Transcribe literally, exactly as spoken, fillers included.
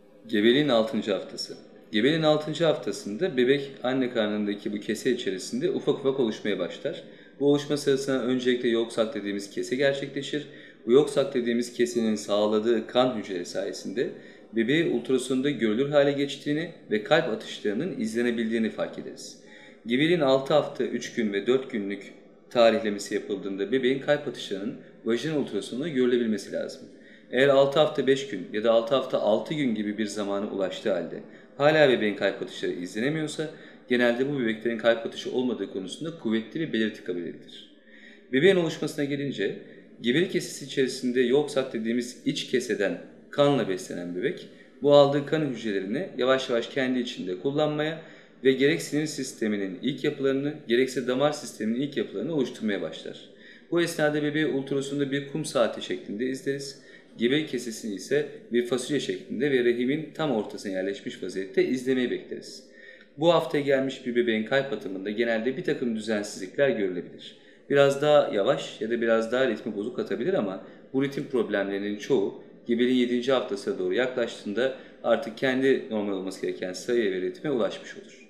Gebeliğin altıncı haftası. Gebeliğin altıncı haftasında bebek anne karnındaki bu kese içerisinde ufak ufak oluşmaya başlar. Bu oluşma sırasında öncelikle yolksak dediğimiz kese gerçekleşir. Bu yolksak dediğimiz kesenin sağladığı kan hücreleri sayesinde bebeğe ultrasonda görülür hale geçtiğini ve kalp atışlarının izlenebildiğini fark ederiz. Gebeliğin altı hafta, üç gün ve dört günlük tarihlemesi yapıldığında bebeğin kalp atışlarının vajinal ultrasonda görülebilmesi lazım. Eğer altı hafta beş gün ya da altı hafta altı gün gibi bir zamana ulaştığı halde hala bebeğin kalp atışları izlenemiyorsa genelde bu bebeklerin kalp atışı olmadığı konusunda kuvvetli bir belirti kabul edilir. Bebeğin oluşmasına gelince gebelik kesesi içerisinde yolksak dediğimiz iç keseden kanla beslenen bebek bu aldığı kan hücrelerini yavaş yavaş kendi içinde kullanmaya ve gerek sinir sisteminin ilk yapılarını gerekse damar sisteminin ilk yapılarını oluşturmaya başlar. Bu esnada bebeği ultrasonda bir kum saati şeklinde izleriz. Gebelik kesesini ise bir fasulye şeklinde ve rahimin tam ortasına yerleşmiş vaziyette izlemeyi bekleriz. Bu haftaya gelmiş bir bebeğin kalp atımında genelde bir takım düzensizlikler görülebilir. Biraz daha yavaş ya da biraz daha ritmi bozuk atabilir ama bu ritim problemlerinin çoğu gebeliğin yedinci haftasına doğru yaklaştığında artık kendi normal olması gereken sayıya ve ritme ulaşmış olur.